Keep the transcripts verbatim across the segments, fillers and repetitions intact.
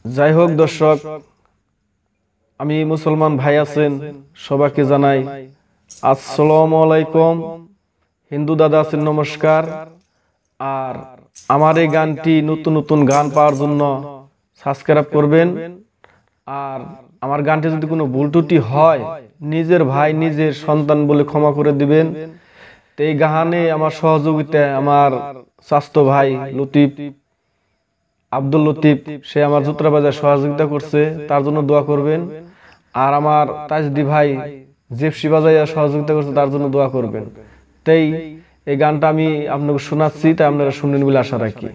যাই হোক দর্শক, আমি মুসলমান ভাই আছেন সবাইকে জানাই আসসালামু আলাইকুম। হিন্দু দাদা আছেন নমস্কার। আর আমার এই গানটি নতুন নতুন গান পাওয়ার জন্য সাবস্ক্রাইব করবেন। আর আমার গানটি যদি কোনো ভুল ত্রুটি হয় নিজের ভাই নিজের সন্তান বলে ক্ষমা করে দিবেন। তো এই গানে আমার সহযোগিতায় আমার স্বাস্থ্য ভাই লতিফ আব্দুল লতিফ, সে আমার জুতরা বাজার সহযোগিতা করছে, তার জন্য দোয়া করবেন। আর আমার তাজদি ভাই জিপসি বাজাইয়া সহযোগিতা করছে, তার জন্য দোয়া করবেন। তাই এই গানটা আমি আপনাকে শোনাচ্ছি, তাই আপনারা শুনবেন বলে আশা রাখি।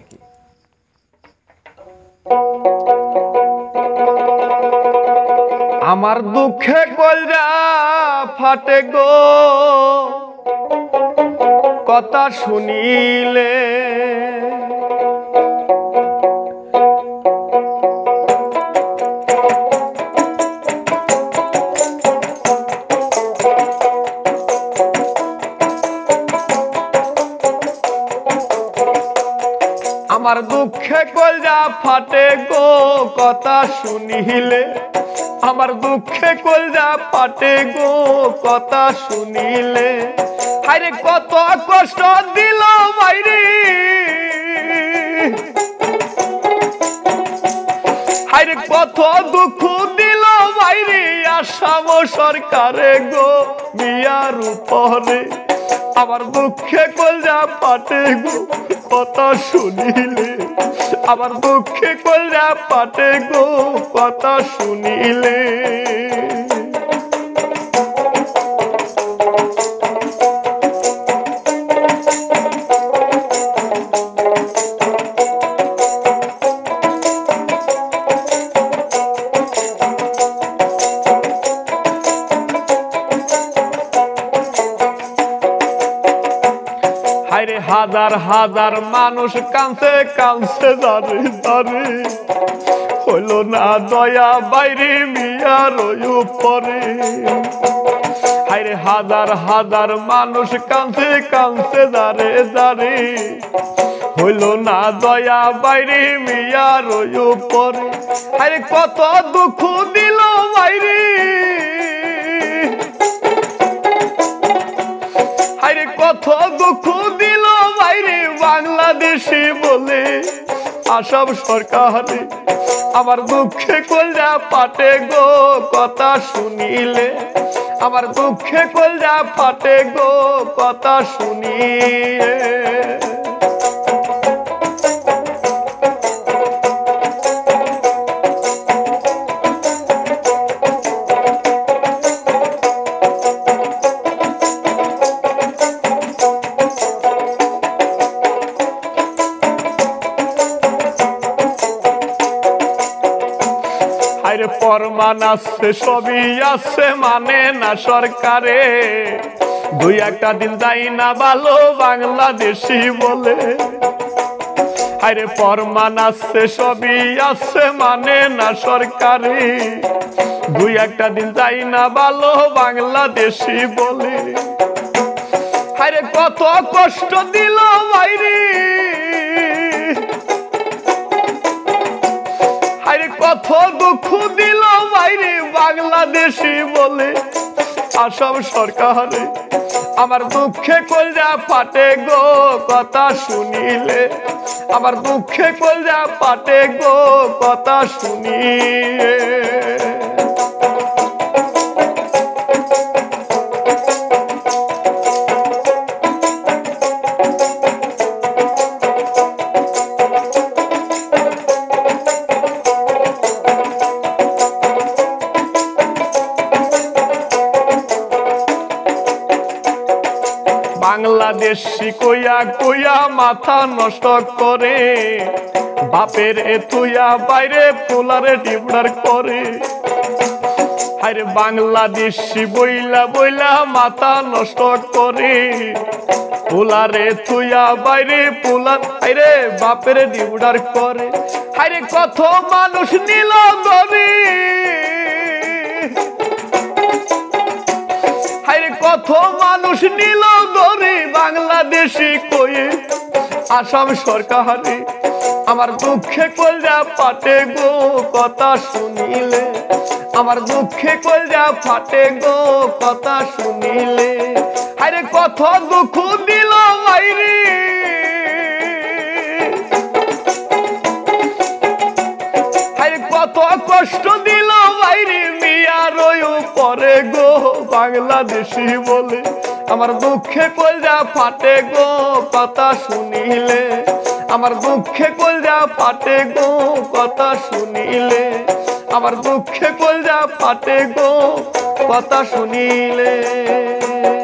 আমার দুঃখে কলজা ফাটে গো কথা শুনিলে, আমার দুঃখে কলজা ফাটে গো কথা শুনিলে, আমার দুঃখে কলজা ফাটে গো কথা শুনিলে। আরে কত কষ্ট দিল বাইরে, আরে কত দুঃখ দিল বাইরে আসাম সরকারে গো মিয়ার উপরে। আমার দুঃখে কলজা ফাটে গো কথা শুনিলে, আমার দুঃখে কলজা ফাটে গো কথা শুনিলে। হায়রে হাজার হাজার মানুষ কাঁদছে কাঁদছে দারে দারে, হইল না দয়া বাইরে মিয়ার উপরে। হায়রে হাজার হাজার মানুষ কাঁদছে কাঁদছে দারে দারে, হইল না দয়া বাইরে মিয়ার উপরে। হায়রে কত দুঃখ দিল বাইরে, আরে কত দুঃখ দিল বাইরে বাংলাদেশি বলে আসাম সরকারে। আমার দুঃখে কলজা ফাটে গো কথা শুনিলে, আমার দুঃখে কলজা ফাটে গো কথা শুনিলে। আরে ফরমান আছে সবই আছে মানে না সরকারে, দুই একটা দিন যাই না ভালো বাংলাদেশি বলে। আরে ফরমান আছে সবই আছে মানে না সরকারে, দুই একটা দিন যাই না ভালো বাংলাদেশি বলে। আরে কত কষ্ট দিল বাইরে, আরে কত দুঃখ দিল বাইরে বাংলাদেশি বলে আসাম সরকারে। আমার দুঃখে কলজা ফাটে গো কথা শুনিলে, আমার দুঃখে কলজা ফাটে গো কথা শুনিলে। বাংলাদেশি কইয়া কইয়া মাথা নষ্ট করে, বাপের এতুইয়া বাইরে পোলারে ডিবড়ার করে। আরে বাংলাদেশি বইলা বইলা মাথা নষ্ট করে, পোলারে তুইয়া বাইরে পোলার আরে বাপের ডিবড়ার করে। আরে কত মানুষ নিল গরি, আরে কত মানুষ নিল গরি বাংলাদেশি কয়ে আসাম সরকারে। আমার দুঃখে কলজা ফাটে গো কথা শুনিলে, আমার দুঃখে কলজা ফাটে গো কথা শুনিলে। আরে কত দুঃখ দিল মাইরি, আরে কত কষ্ট দিল মাইরি মিয়ার পরে গো বাংলাদেশি বলে। আমার দুঃখে কলজা ফাটে গো কথা শুনিলে, আমার দুঃখে কলজা ফাটে গো কথা শুনিলে, আমার দুঃখে কলজা ফাটে গো কথা শুনিলে।